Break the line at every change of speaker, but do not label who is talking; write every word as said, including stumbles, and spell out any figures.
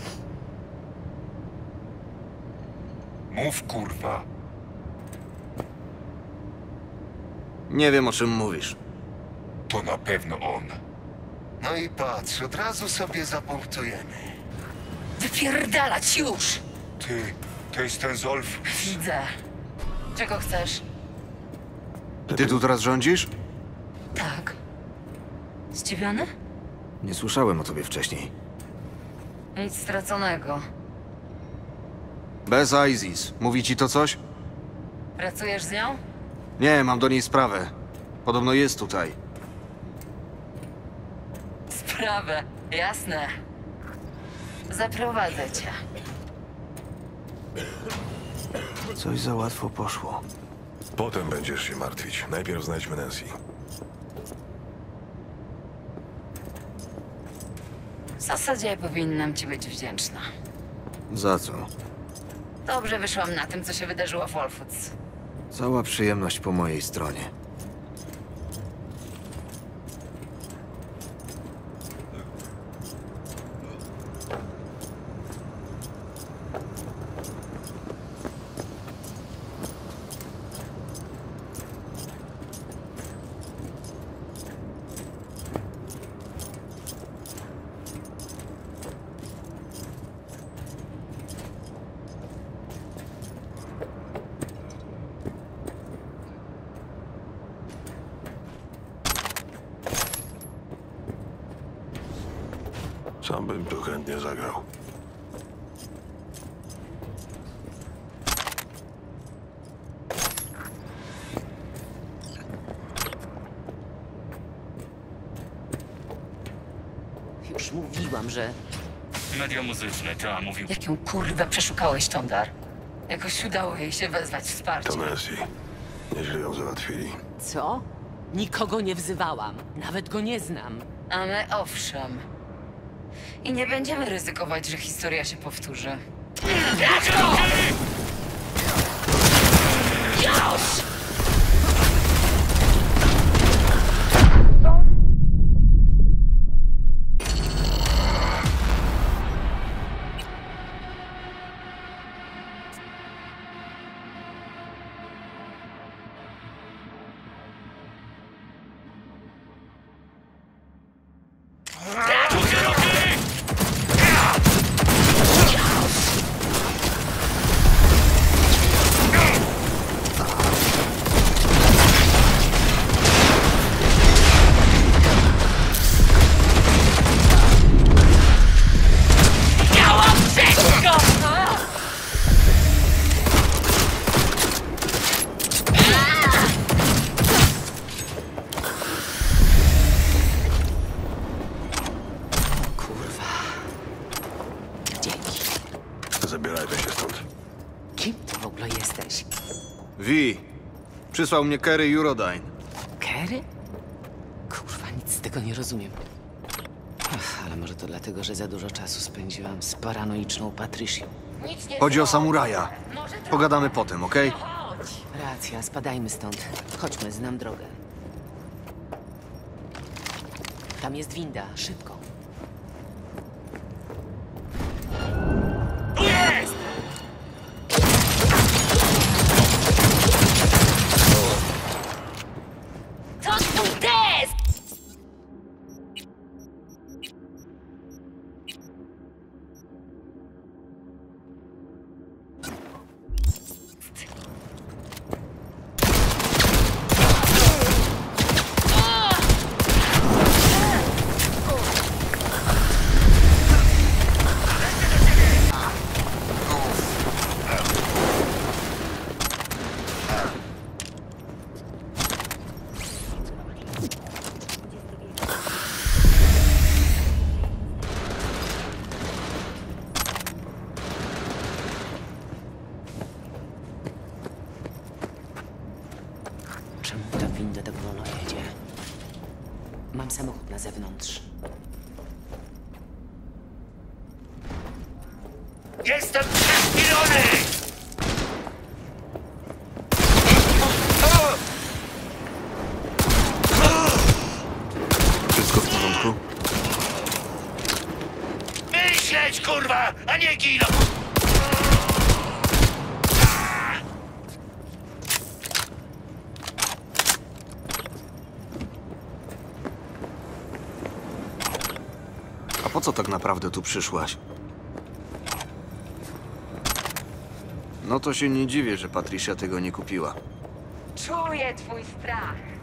Mów, kurwa.
Nie wiem, o czym mówisz.
To na pewno on.
No i patrz, od razu sobie zapunktujemy.
Wypierdalać już!
Ty, to jest ten Zolf.
Widzę. Czego chcesz?
Ty tu teraz rządzisz?
Tak. Zdziwiony?
Nie słyszałem o tobie wcześniej.
Nic straconego.
Bez Isis. Mówi ci to coś?
Pracujesz z nią?
Nie, mam do niej sprawę. Podobno jest tutaj.
Sprawę, jasne. Zaprowadzę cię.
Coś za łatwo poszło.
Potem będziesz się martwić. Najpierw znajdźmy Nancy.
W zasadzie powinnam ci być wdzięczna.
Za co?
Dobrze wyszłam na tym, co się wydarzyło w Wolfwoods.
Cała przyjemność po mojej stronie.
Sam bym tu chętnie zagrał.
Już mówiłam, że...
Media muzyczne, ta mówił.
Jak ją kurwę przeszukałeś, Tondar? Jakoś udało jej się wezwać wsparcie.
To Nancy. Nieźle ją załatwili.
Co? Nikogo nie wzywałam. Nawet go nie znam.
A my owszem. I nie będziemy ryzykować, że historia się powtórzy. Już!
Zabierajmy się stąd.
Kim ty w ogóle jesteś?
Vi, przysłał mnie Kerry Eurodyne.
Kerry? Kurwa, nic z tego nie rozumiem. Ach, ale może to dlatego, że za dużo czasu spędziłam z paranoiczną Patricią.
Nic nie
Chodzi o
było.
samuraja.
Może trochę.
Pogadamy potem, okej?
No chodź.
Racja, spadajmy stąd. Chodźmy, znam drogę. Tam jest winda, szybko.
Tu jest!
To twój test!
Czemu ta winda tak wolno jedzie? Mam samochód na zewnątrz.
Jestem prześpilony!
Wszystko w porządku?
Myślę żyć, kurwa, a nie ginąć!
A po co tak naprawdę tu przyszłaś? No to się nie dziwię, że Patricia tego nie kupiła.
Czuję twój strach.